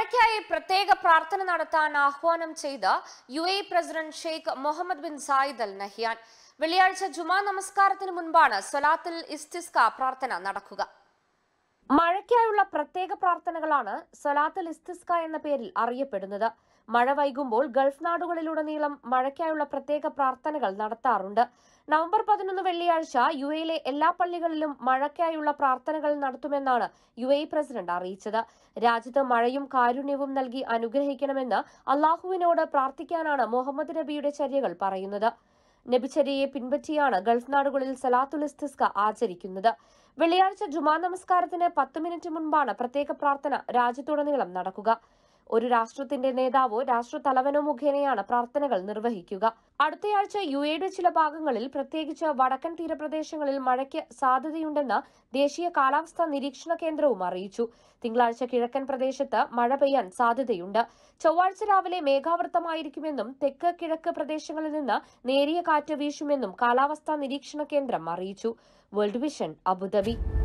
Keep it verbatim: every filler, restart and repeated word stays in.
മഴയ്ക്കായി പ്രത്യേക പ്രാർത്ഥന നടത്താൻ ആഹ്വാനം ചെയ്ത U A president Sheikh Mohammed bin Zayed Al Nahyan. വെള്ളിയാഴ്ച ജുമാ നമസ്കാരത്തിന് മുൻപാണ് സ്വലാത്തുൽ ഇസ്തിസ്ക പ്രാർത്ഥന നടക്കുക. മഴയ്ക്കായുള്ള പ്രത്യേക പ്രാർത്ഥനകളാണ് സ്വലാത്തുൽ ഇസ്തിസ്ക എന്ന പേരിൽ അറിയപ്പെടുന്നത്. മഴ വൈകുമ്പോൾ ഗൾഫ് നാടുകളിലുടനീളം മഴയ്ക്കായുള്ള പ്രത്യേക പ്രാർത്ഥനകൾ നടത്താറുണ്ട്. നവംബർ പതിനൊന്ന് വെള്ളിയാഴ്ച യു എയിലെ എല്ലാ പള്ളികളിലും മഴയ്ക്കായുള്ള പ്രാർത്ഥനകൾ നടത്തുമെന്നാണ് യു എ പ്രസിഡന്റ് അറിയിച്ചത്. രാജ്യത്ത് മഴയും കാരുണ്യവും നൽകി അനുഗ്രഹിക്കണമെന്ന് അള്ളാഹുവിനോട് പ്രാർത്ഥിക്കാനാണ് മുഹമ്മദ് നബിയുടെ ചര്യകൾ പറയുന്നത്. നബിചര്യയെ പിൻപറ്റിയാണ് ഗൾഫ് നാടുകളിൽ സലാത്തുൽ ഇസ്തിസ്ക ആചരിക്കുന്നത്. വെള്ളിയാഴ്ച ജുമാ നമസ്കാരത്തിന് പത്ത് മിനിറ്റ് മുൻപാണ് പ്രത്യേക പ്രാർത്ഥന രാജ്യത്തുടനീളം നടക്കുക. ഒരു രാഷ്ട്രത്തിന്റെ നേതാവോ രാഷ്ട്രതലവനോ മുഖേനയാണ് പ്രാർത്ഥനകൾ നിർവഹിക്കുക. അടുത്തയാഴ്ച യു എയുടെ ചില ഭാഗങ്ങളിൽ, പ്രത്യേകിച്ച് വടക്കൻ തീരപ്രദേശങ്ങളിൽ മഴയ്ക്ക് സാധ്യതയുണ്ടെന്ന് ദേശീയ കാലാവസ്ഥാ നിരീക്ഷണ കേന്ദ്രവും അറിയിച്ചു. തിങ്കളാഴ്ച കിഴക്കൻ പ്രദേശത്ത് മഴ പെയ്യാൻ സാധ്യതയുണ്ട്. ചൊവ്വാഴ്ച രാവിലെ മേഘാവൃത്തമായിരിക്കുമെന്നും തെക്ക് കിഴക്ക് പ്രദേശങ്ങളിൽ നിന്ന് നേരിയ കാറ്റ് വീശുമെന്നും കാലാവസ്ഥാ നിരീക്ഷണ കേന്ദ്രം അറിയിച്ചു. World Vision, Abu Dhabi.